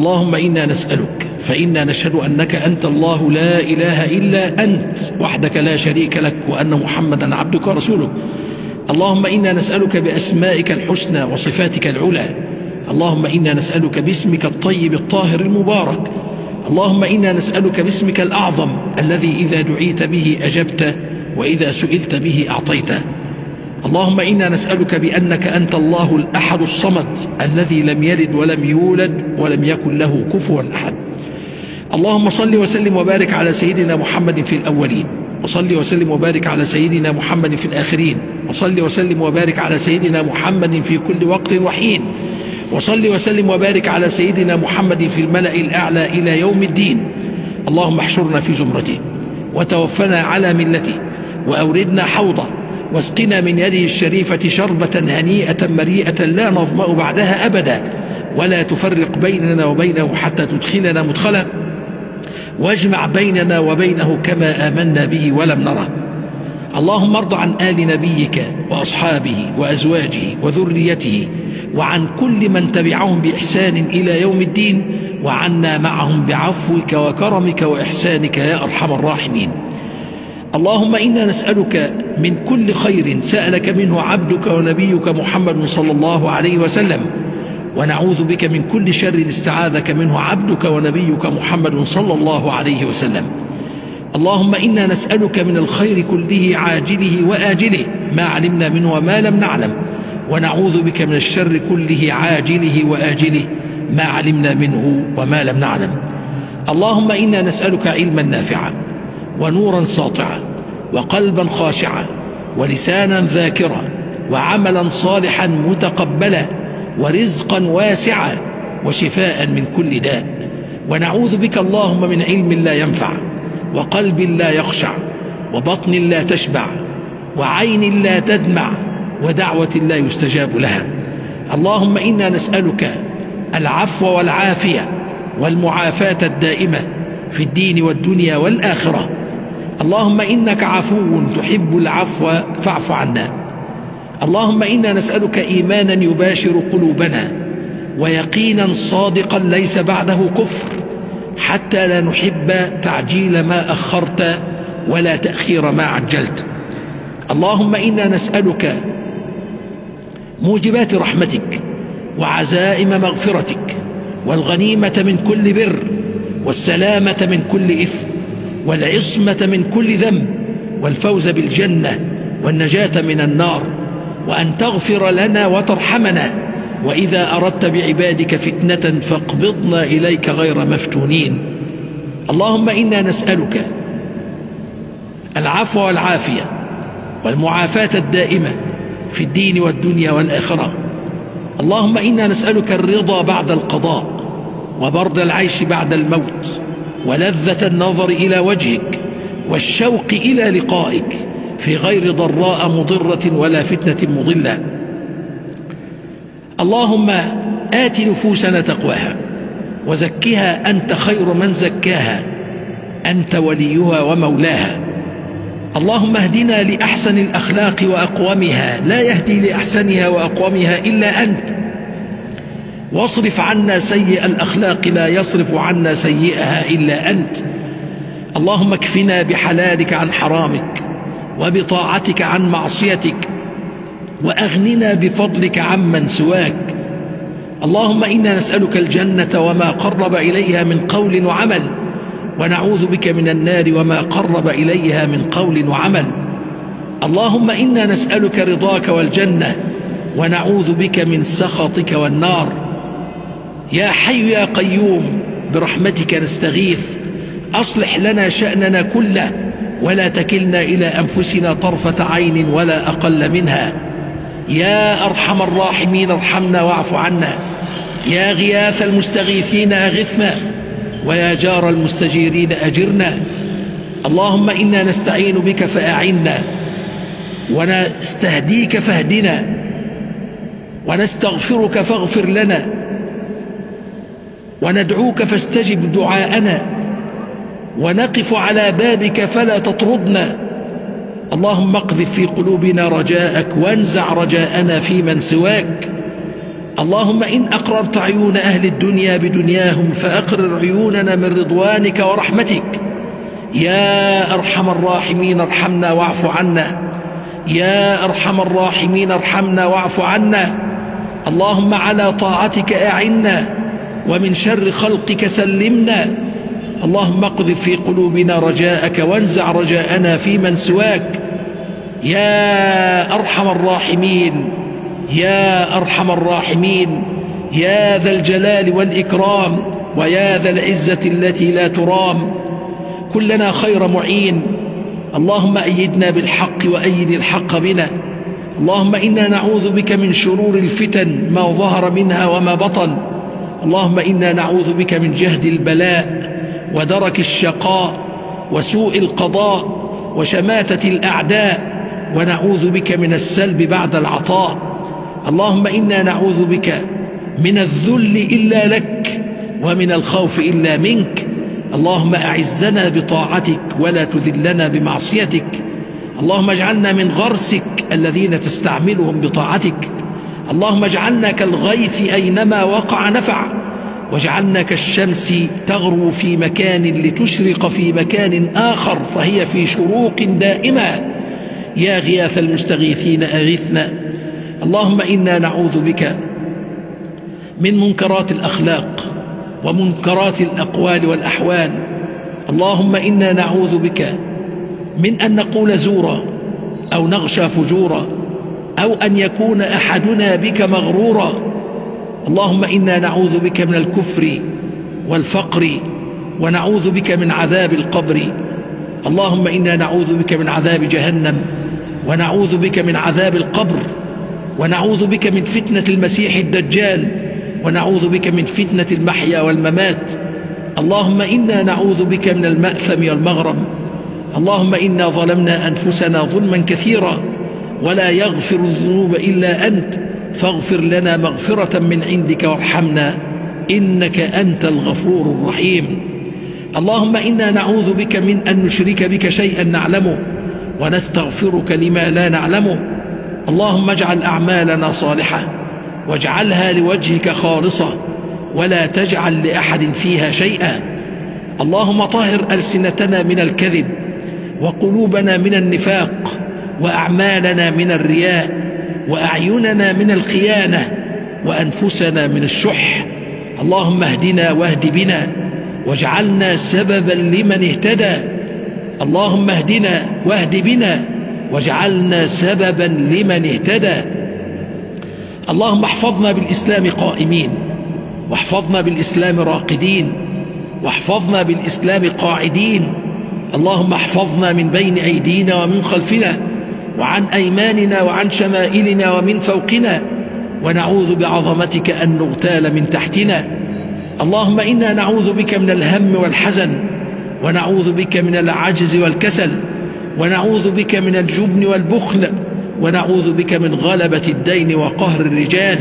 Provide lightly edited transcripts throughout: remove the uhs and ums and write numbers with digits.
اللهم إنا نسألك، فإنا نشهد أنك أنت الله لا إله إلا أنت وحدك لا شريك لك، وأن محمدا عبدك ورسولك. اللهم إنا نسألك بأسمائك الحسنى وصفاتك العلى. اللهم إنا نسألك باسمك الطيب الطاهر المبارك. اللهم إنا نسألك باسمك الأعظم الذي إذا دعيت به أجبت، وإذا سئلت به أعطيت. اللهم إنا نسألك بأنك أنت الله الأحد الصمد الذي لم يلد ولم يولد ولم يكن له كفوا أحد. اللهم صل وسلم وبارك على سيدنا محمد في الأولين، وصل وسلم وبارك على سيدنا محمد في الآخرين، وصل وسلم وبارك على سيدنا محمد في كل وقت وحين، وصل وسلم وبارك على سيدنا محمد في الملأ الأعلى إلى يوم الدين. اللهم احشرنا في زمرته، وتوفنا على ملته، وأوردنا حوضه، واسقنا من يده الشريفة شربة هنيئة مريئة لا نظمأ بعدها أبدا، ولا تفرق بيننا وبينه حتى تدخلنا مدخله، واجمع بيننا وبينه كما آمنا به ولم نره. اللهم ارض عن آل نبيك وأصحابه وأزواجه وذريته، وعن كل من تبعهم بإحسان إلى يوم الدين، وعنا معهم بعفوك وكرمك وإحسانك يا أرحم الراحمين. اللهم إنا نسألك من كل خير سألك منه عبدك ونبيك محمد صلى الله عليه وسلم، ونعوذ بك من كل شر استعاذك منه عبدك ونبيك محمد صلى الله عليه وسلم. اللهم إنا نسألك من الخير كله عاجله وآجله ما علمنا منه وما لم نعلم، ونعوذ بك من الشر كله عاجله وآجله ما علمنا منه وما لم نعلم. اللهم إنا نسألك علما نافعا، ونورا ساطعا، وقلبا خاشعا، ولسانا ذاكرا، وعملا صالحا متقبلا، ورزقا واسعا، وشفاء من كل داء. ونعوذ بك اللهم من علم لا ينفع، وقلب لا يخشع، وبطن لا تشبع، وعين لا تدمع، ودعوة لا يستجاب لها. اللهم إنا نسألك العفو والعافية والمعافاة الدائمة في الدين والدنيا والآخرة. اللهم إنك عفو تحب العفو فاعف عنا. اللهم إنا نسألك إيمانا يباشر قلوبنا، ويقينا صادقا ليس بعده كفر، حتى لا نحب تعجيل ما أخرت ولا تأخير ما عجلت. اللهم إنا نسألك موجبات رحمتك، وعزائم مغفرتك، والغنيمة من كل بر، والسلامة من كل إثم، والعصمة من كل ذنب، والفوز بالجنة، والنجاة من النار، وأن تغفر لنا وترحمنا، وإذا أردت بعبادك فتنة فاقبضنا إليك غير مفتونين. اللهم إنا نسألك العفو والعافية والمعافاة الدائمة في الدين والدنيا والآخرة. اللهم إنا نسألك الرضا بعد القضاء، وبرد العيش بعد الموت، ولذة النظر إلى وجهك، والشوق إلى لقائك في غير ضراء مضرة ولا فتنة مضلة. اللهم آت نفوسنا تقواها، وزكها أنت خير من زكاها، أنت وليها ومولاها. اللهم اهدنا لأحسن الأخلاق وأقومها، لا يهدي لأحسنها وأقومها إلا أنت، واصرف عنا سيء الأخلاق، لا يصرف عنا سيئها إلا أنت. اللهم اكفنا بحلالك عن حرامك، وبطاعتك عن معصيتك، وأغننا بفضلك عمن سواك. اللهم إنا نسألك الجنة وما قرب إليها من قول وعمل، ونعوذ بك من النار وما قرب إليها من قول وعمل. اللهم إنا نسألك رضاك والجنة، ونعوذ بك من سخطك والنار. يا حي يا قيوم برحمتك نستغيث، أصلح لنا شأننا كله، ولا تكلنا إلى أنفسنا طرفة عين ولا أقل منها. يا أرحم الراحمين ارحمنا واعف عنا. يا غياث المستغيثين أغثنا، ويا جار المستجيرين أجرنا. اللهم إنا نستعين بك فأعنا، ونستهديك فاهدنا، ونستغفرك فاغفر لنا، وندعوك فاستجب دعاءنا، ونقف على بابك فلا تطردنا. اللهم اقذف في قلوبنا رجاءك، وانزع رجاءنا في من سواك. اللهم إن أقررت عيون أهل الدنيا بدنياهم فأقرر عيوننا من رضوانك ورحمتك. يا أرحم الراحمين ارحمنا واعف عنا، يا أرحم الراحمين ارحمنا واعف عنا. اللهم على طاعتك أعنا ومن شر خلقك سلمنا. اللهم اقذف في قلوبنا رجاءك وانزع رجاءنا في من سواك. يا أرحم الراحمين، يا أرحم الراحمين، يا ذا الجلال والإكرام ويا ذا العزة التي لا ترام. كلنا خير معين. اللهم أيدنا بالحق وأيد الحق بنا. اللهم إنا نعوذ بك من شرور الفتن ما ظهر منها وما بطن. اللهم إنا نعوذ بك من جهد البلاء ودرك الشقاء وسوء القضاء وشماتة الأعداء، ونعوذ بك من السلب بعد العطاء. اللهم إنا نعوذ بك من الذل إلا لك ومن الخوف إلا منك. اللهم أعزنا بطاعتك ولا تذلنا بمعصيتك. اللهم اجعلنا من غرسك الذين تستعملهم بطاعتك. اللهم اجعلنا كالغيث أينما وقع نفع، واجعلنا كالشمس تغرو في مكان لتشرق في مكان آخر فهي في شروق دائمة. يا غياث المستغيثين أغثنا. اللهم إنا نعوذ بك من منكرات الأخلاق ومنكرات الأقوال والأحوال. اللهم إنا نعوذ بك من أن نقول زورا أو نغشى فجورا أو أن يكون أحدنا بك مغرورا. اللهم إنا نعوذ بك من الكفر والفقر ونعوذ بك من عذاب القبر. اللهم إنا نعوذ بك من عذاب جهنم ونعوذ بك من عذاب القبر ونعوذ بك من فتنة المسيح الدجال ونعوذ بك من فتنة المحيا والممات. اللهم إنا نعوذ بك من المأثم والمغرم. اللهم إنا ظلمنا أنفسنا ظلما كثيرا ولا يغفر الذنوب إلا أنت، فاغفر لنا مغفرة من عندك وارحمنا إنك أنت الغفور الرحيم. اللهم إنا نعوذ بك من أن نشرك بك شيئا نعلمه ونستغفرك لما لا نعلمه. اللهم اجعل أعمالنا صالحة واجعلها لوجهك خالصة ولا تجعل لأحد فيها شيئا. اللهم طهر ألسنتنا من الكذب وقلوبنا من النفاق وأعمالنا من الرياء وأعيننا من الخيانة وأنفسنا من الشح. اللهم اهدنا واهد بنا واجعلنا سببا لمن اهتدى. اللهم اهدنا واهد بنا واجعلنا سببا لمن اهتدى. اللهم احفظنا بالإسلام قائمين واحفظنا بالإسلام راقدين واحفظنا بالإسلام قاعدين. اللهم احفظنا من بين أيدينا ومن خلفنا وعن أيماننا وعن شمائلنا ومن فوقنا، ونعوذ بعظمتك أن نغتال من تحتنا. اللهم إنا نعوذ بك من الهم والحزن ونعوذ بك من العجز والكسل ونعوذ بك من الجبن والبخل ونعوذ بك من غلبة الدين وقهر الرجال.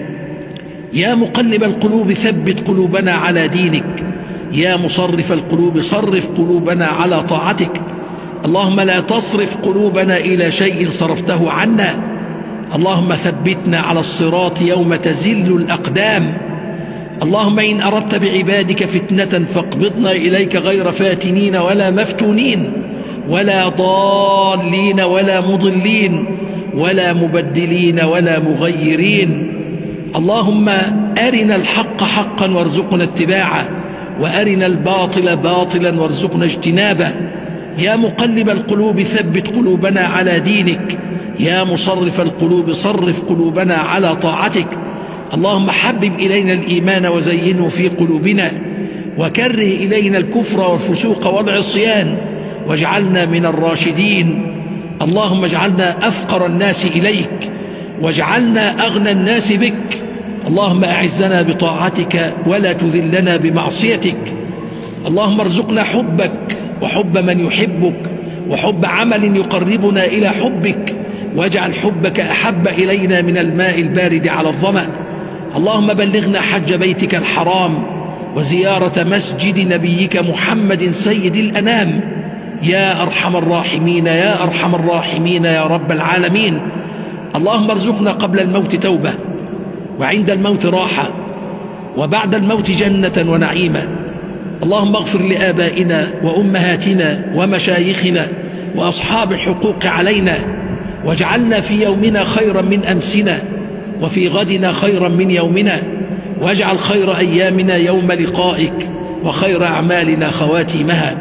يا مقلب القلوب ثبت قلوبنا على دينك. يا مصرف القلوب صرف قلوبنا على طاعتك. اللهم لا تصرف قلوبنا إلى شيء صرفته عنا. اللهم ثبتنا على الصراط يوم تزل الأقدام. اللهم إن أردت بعبادك فتنة فاقبضنا إليك غير فاتنين ولا مفتونين ولا ضالين ولا مضلين ولا مبدلين ولا مغيرين. اللهم أرنا الحق حقا وارزقنا اتباعه وأرنا الباطل باطلا وارزقنا اجتنابه. يا مقلب القلوب ثبت قلوبنا على دينك. يا مصرف القلوب صرف قلوبنا على طاعتك. اللهم حبب إلينا الإيمان وزينه في قلوبنا وكره إلينا الكفر والفسوق والعصيان واجعلنا من الراشدين. اللهم اجعلنا أفقر الناس إليك واجعلنا أغنى الناس بك. اللهم أعزنا بطاعتك ولا تذلنا بمعصيتك. اللهم ارزقنا حبك وحب من يحبك وحب عمل يقربنا إلى حبك، واجعل حبك أحب إلينا من الماء البارد على الظمأ. اللهم بلغنا حج بيتك الحرام وزيارة مسجد نبيك محمد سيد الأنام. يا أرحم الراحمين يا أرحم الراحمين يا رب العالمين. اللهم ارزقنا قبل الموت توبة وعند الموت راحة، وبعد الموت جنة ونعيما. اللهم اغفر لآبائنا وأمهاتنا ومشايخنا وأصحاب الحقوق علينا، واجعلنا في يومنا خيرا من أمسنا، وفي غدنا خيرا من يومنا، واجعل خير أيامنا يوم لقائك، وخير أعمالنا خواتيمها.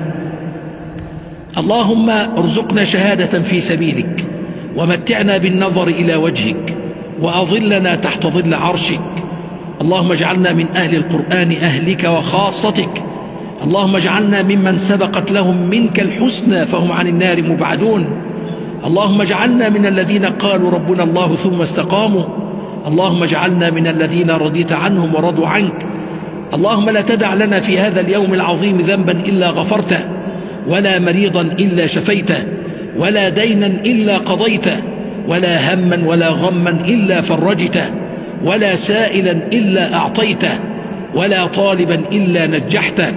اللهم ارزقنا شهادة في سبيلك، ومتعنا بالنظر إلى وجهك، وأظلنا تحت ظل عرشك. اللهم اجعلنا من أهل القرآن أهلك وخاصتك. اللهم اجعلنا ممن سبقت لهم منك الحسنى فهم عن النار مبعدون. اللهم اجعلنا من الذين قالوا ربنا الله ثم استقاموا. اللهم اجعلنا من الذين رضيت عنهم ورضوا عنك. اللهم لا تدع لنا في هذا اليوم العظيم ذنبا إلا غفرته، ولا مريضا إلا شفيته، ولا دينا إلا قضيته، ولا هما ولا غما إلا فرجته، ولا سائلا إلا أعطيته، ولا طالبا إلا نجحته،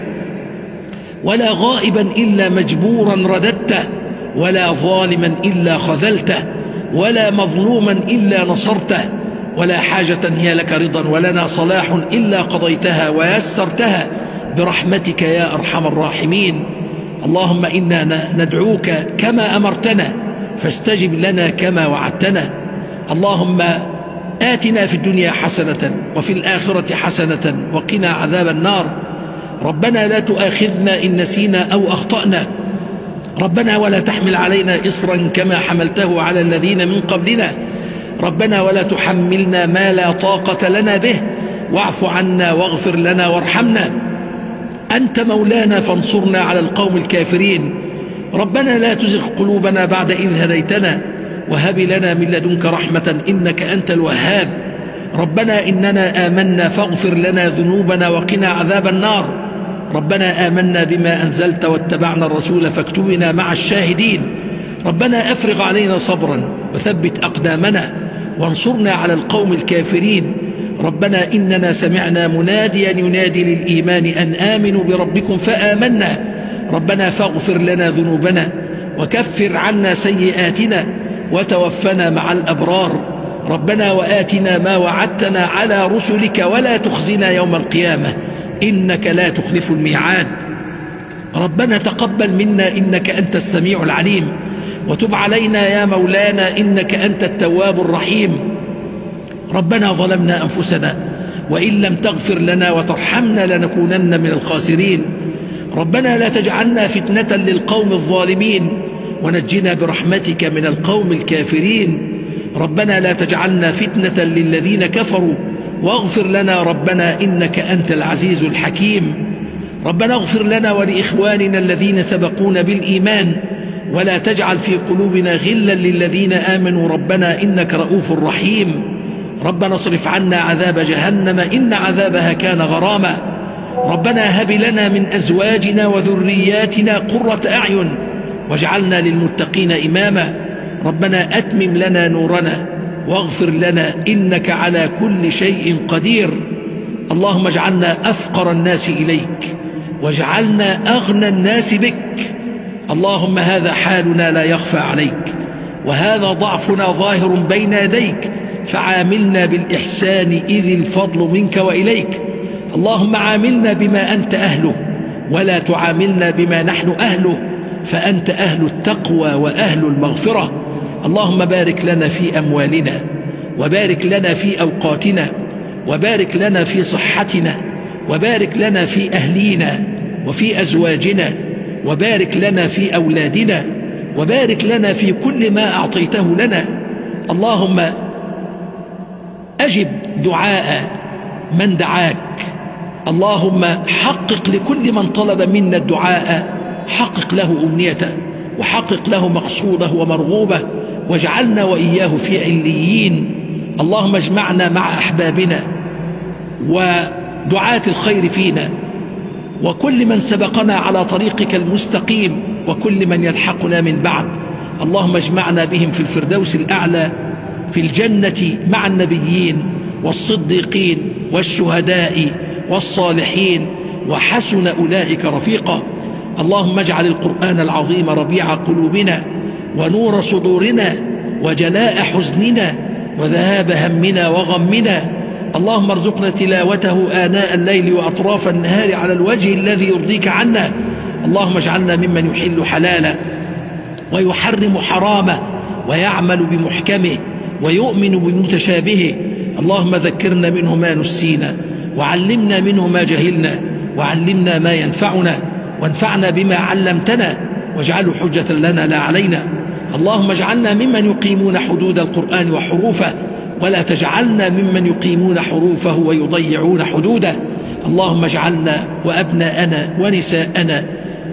ولا غائبا إلا مجبورا رددته، ولا ظالما إلا خذلته، ولا مظلوما إلا نصرته، ولا حاجة هي لك رضا ولنا صلاح إلا قضيتها ويسرتها برحمتك يا أرحم الراحمين. اللهم إنا ندعوك كما أمرتنا فاستجب لنا كما وعدتنا. اللهم آتنا في الدنيا حسنة وفي الآخرة حسنة وقنا عذاب النار. ربنا لا تؤاخذنا إن نسينا أو أخطأنا. ربنا ولا تحمل علينا إصرا كما حملته على الذين من قبلنا. ربنا ولا تحملنا ما لا طاقة لنا به، واعف عنا واغفر لنا وارحمنا. أنت مولانا فانصرنا على القوم الكافرين. ربنا لا تزغ قلوبنا بعد إذ هديتنا، وهب لنا من لدنك رحمة إنك أنت الوهاب. ربنا إننا آمنا فاغفر لنا ذنوبنا وقنا عذاب النار. ربنا آمنا بما أنزلت واتبعنا الرسول فاكتبنا مع الشاهدين. ربنا أفرغ علينا صبرا وثبت أقدامنا وانصرنا على القوم الكافرين. ربنا إننا سمعنا مناديا ينادي للإيمان أن آمنوا بربكم فآمنا. ربنا فاغفر لنا ذنوبنا وكفر عنا سيئاتنا وتوفنا مع الأبرار. ربنا وآتنا ما وعدتنا على رسلك ولا تخزنا يوم القيامة إنك لا تخلف الميعاد. ربنا تقبل منا إنك أنت السميع العليم، وتب علينا يا مولانا إنك أنت التواب الرحيم. ربنا ظلمنا أنفسنا وإن لم تغفر لنا وترحمنا لنكونن من الخاسرين. ربنا لا تجعلنا فتنة للقوم الظالمين، ونجنا برحمتك من القوم الكافرين. ربنا لا تجعلنا فتنة للذين كفروا، واغفر لنا ربنا إنك أنت العزيز الحكيم. ربنا اغفر لنا ولإخواننا الذين سبقونا بالإيمان، ولا تجعل في قلوبنا غلا للذين آمنوا ربنا إنك رؤوف رحيم. ربنا اصرف عنا عذاب جهنم إن عذابها كان غراما. ربنا هب لنا من أزواجنا وذرياتنا قرة أعين واجعلنا للمتقين إماما. ربنا أتمم لنا نورنا واغفر لنا إنك على كل شيء قدير. اللهم اجعلنا أفقر الناس إليك، واجعلنا أغنى الناس بك. اللهم هذا حالنا لا يخفى عليك، وهذا ضعفنا ظاهر بين يديك، فعاملنا بالإحسان إذ الفضل منك وإليك. اللهم عاملنا بما أنت أهله، ولا تعاملنا بما نحن أهله، فأنت أهل التقوى وأهل المغفرة. اللهم بارك لنا في أموالنا، وبارك لنا في أوقاتنا، وبارك لنا في صحتنا، وبارك لنا في أهلينا وفي أزواجنا، وبارك لنا في أولادنا، وبارك لنا في كل ما أعطيته لنا. اللهم أجب دعاء من دعاك. اللهم حقق لكل من طلب منا الدعاء، حقق له أمنيته وحقق له مقصوده ومرغوبه، واجعلنا وإياه في عليين. اللهم اجمعنا مع أحبابنا ودعاة الخير فينا، وكل من سبقنا على طريقك المستقيم، وكل من يلحقنا من بعد. اللهم اجمعنا بهم في الفردوس الأعلى في الجنة مع النبيين والصديقين والشهداء والصالحين، وحسن أولئك رفيقا. اللهم اجعل القرآن العظيم ربيع قلوبنا ونور صدورنا وجلاء حزننا وذهاب همنا وغمنا اللهم ارزقنا تلاوته آناء الليل وأطراف النهار على الوجه الذي يرضيك عنا. اللهم اجعلنا ممن يحل حلاله ويحرم حرامه ويعمل بمحكمه ويؤمن بمتشابهه. اللهم ذكرنا منه ما نسينا، وعلمنا منه ما جهلنا، وعلمنا ما ينفعنا، وانفعنا بما علمتنا، واجعله حجة لنا لا علينا. اللهم اجعلنا ممن يقيمون حدود القرآن وحروفه، ولا تجعلنا ممن يقيمون حروفه ويضيعون حدوده. اللهم اجعلنا وأبناءنا ونساءنا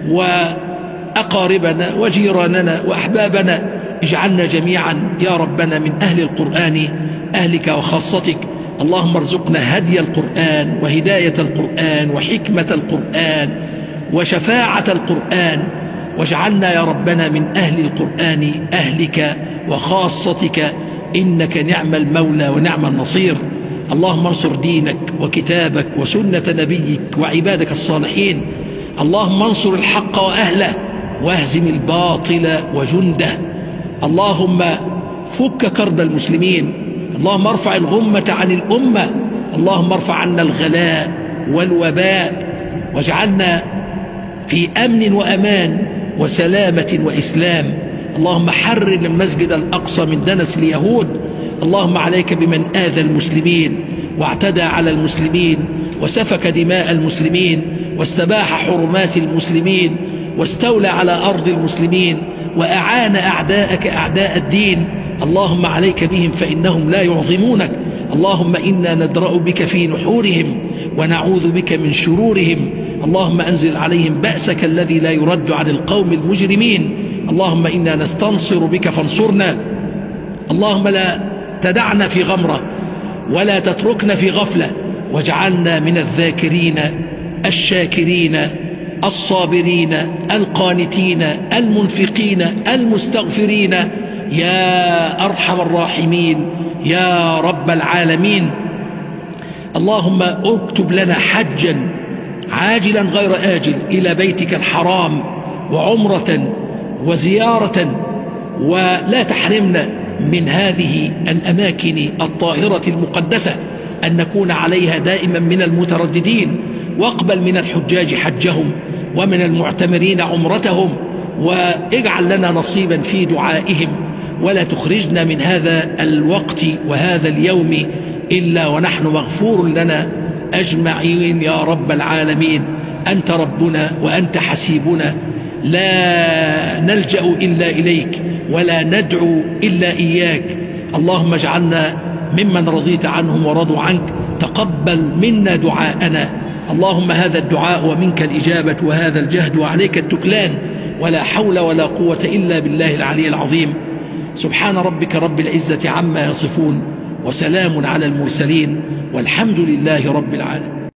وأقاربنا وجيراننا وأحبابنا، اجعلنا جميعا يا ربنا من أهل القرآن، أهلك وخاصتك. اللهم ارزقنا هدي القرآن وهداية القرآن وحكمة القرآن وشفاعة القرآن، واجعلنا يا ربنا من أهل القرآن، أهلك وخاصتك، إنك نعم المولى ونعم النصير. اللهم انصر دينك وكتابك وسنة نبيك وعبادك الصالحين. اللهم انصر الحق وأهله واهزم الباطل وجنده. اللهم فك كرب المسلمين. اللهم ارفع الغمة عن الأمة. اللهم ارفع عنا الغلاء والوباء، واجعلنا في أمن وأمان وسلامة وإسلام. اللهم حرر المسجد الأقصى من دنس اليهود. اللهم عليك بمن آذى المسلمين واعتدى على المسلمين وسفك دماء المسلمين واستباح حرمات المسلمين واستولى على أرض المسلمين وأعان أعداءك أعداء الدين. اللهم عليك بهم فإنهم لا يعظمونك. اللهم إنا ندرأ بك في نحورهم ونعوذ بك من شرورهم. اللهم أنزل عليهم بأسك الذي لا يرد عن القوم المجرمين. اللهم إنا نستنصر بك فانصرنا. اللهم لا تدعنا في غمرة ولا تتركنا في غفلة، واجعلنا من الذاكرين الشاكرين الصابرين القانتين المنفقين المستغفرين يا أرحم الراحمين يا رب العالمين. اللهم اكتب لنا حجا عاجلا غير آجل إلى بيتك الحرام وعمرة وزيارة، ولا تحرمنا من هذه الأماكن الطاهرة المقدسة أن نكون عليها دائما من المترددين، واقبل من الحجاج حجهم ومن المعتمرين عمرتهم، واجعل لنا نصيبا في دعائهم، ولا تخرجنا من هذا الوقت وهذا اليوم إلا ونحن مغفور لنا أجمعين يا رب العالمين. أنت ربنا وأنت حسيبنا، لا نلجأ إلا إليك ولا ندعو إلا إياك. اللهم اجعلنا ممن رضيت عنهم ورضوا عنك. تقبل منا دعاءنا. اللهم هذا الدعاء ومنك الإجابة وهذا الجهد وعليك التكلان، ولا حول ولا قوة إلا بالله العلي العظيم. سبحان ربك رب العزة عما يصفون، وسلام على المرسلين، والحمد لله رب العالمين.